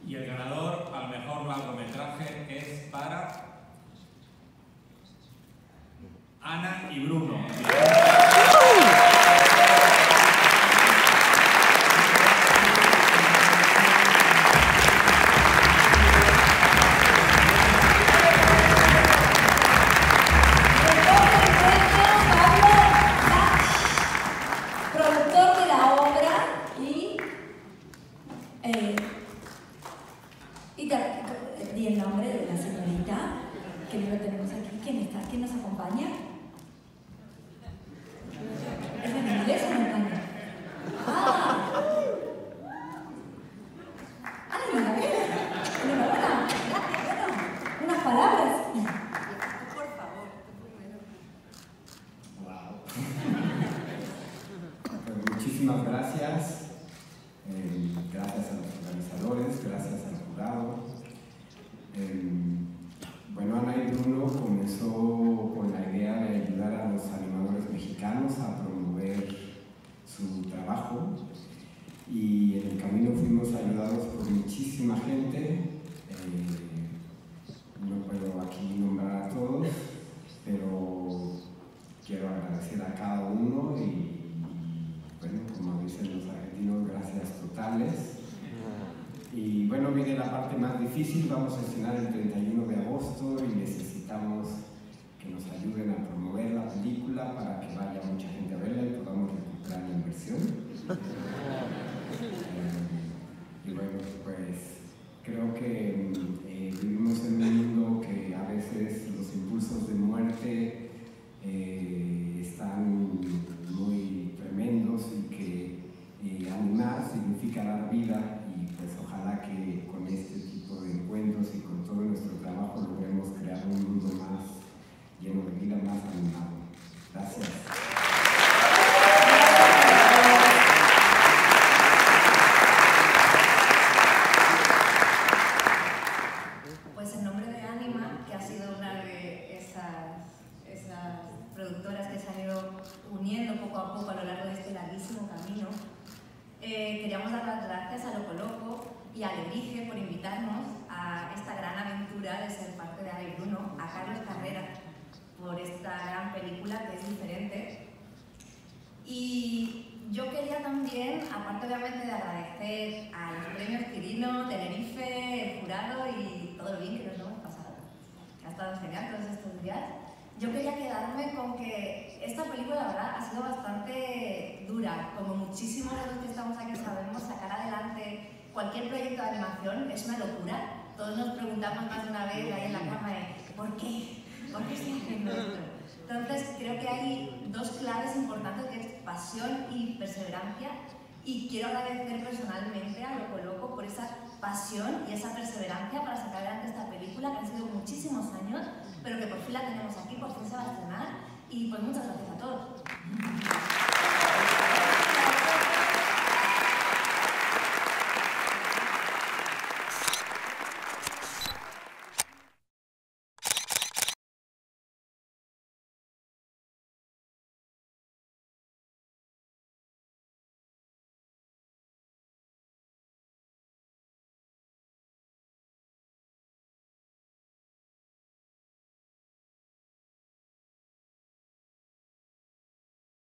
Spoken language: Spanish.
Y el ganador al mejor largometraje es para Ana y Bruno. Di el nombre de la señorita, que no lo tenemos aquí. ¿Quién está? ¿Quién nos acompaña? ¿Es en inglés o en español? ¡Ah! Enhorabuena. Bueno, unas palabras. Por favor. Wow. Pues muchísimas gracias. Gracias a los organizadores, gracias al jurado. Bueno, Ana y Bruno comenzó con la idea de ayudar a los animadores mexicanos a promover su trabajo, y en el camino fuimos ayudados por muchísima gente. No puedo aquí nombrar a todos, pero quiero agradecer a cada uno y bueno, como dicen los argentinos, gracias totales. Y bueno, viene la parte más difícil. Vamos a estrenar el 31 de agosto y necesitamos que nos ayuden a promover la película para que vaya mucha gente a verla y podamos recuperar la inversión. Y bueno, pues creo que vivimos en un mundo que a veces los impulsos de muerte están muy tremendos, y que animar significa dar vida. Pues ojalá que con este tipo de encuentros y con todo nuestro trabajo logremos crear un mundo más lleno de vida, más animado. Gracias. Pues en nombre de Anima, que ha sido una de esas productoras que se han ido uniendo poco a poco a lo largo de este larguísimo camino, queríamos dar las gracias a Loco Loco y a Alebrije por invitarnos a esta gran aventura de ser parte de Ana y Bruno, a Carlos Carrera por esta gran película que es diferente. Y yo quería también, aparte obviamente de agradecer a los premios Quirino, Tenerife, el jurado y todo lo bien que nos lo hemos pasado, que ha estado genial todos estos días, yo quería quedarme con que esta película, la verdad, ha sido bastante dura. Como muchísimos de los que estamos aquí sabemos, sacar adelante cualquier proyecto de animación es una locura. Todos nos preguntamos más de una vez ahí en la cama de ¿por qué? ¿Por qué estoy haciendo esto? Entonces, creo que hay dos claves importantes, que es pasión y perseverancia. Y quiero agradecer personalmente a Loco Loco por esa pasión y esa perseverancia para sacar adelante esta película, que han sido muchísimos años, pero que por fin la tenemos aquí, por fin se va a estrenar. Y pues muchas gracias a todos.